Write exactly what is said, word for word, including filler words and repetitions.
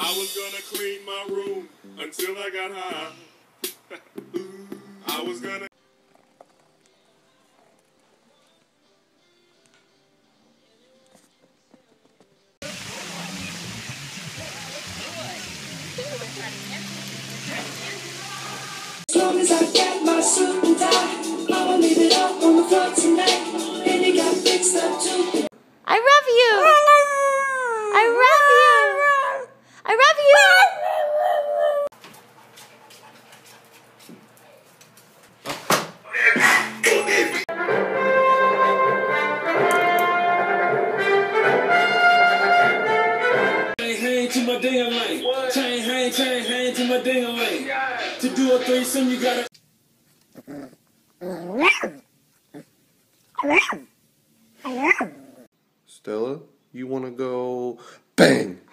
I was gonna clean my room until I got high. I was gonna. As long as I got my suit and tie, I'ma leave it all on the floor tonight. And you got fixed up too. I love you. I love you. I love you. Chain hang to my ding-a-ling. Chain hang, chain hang to my ding-a-ling. To do a threesome, you gotta. Stella, you wanna go bang?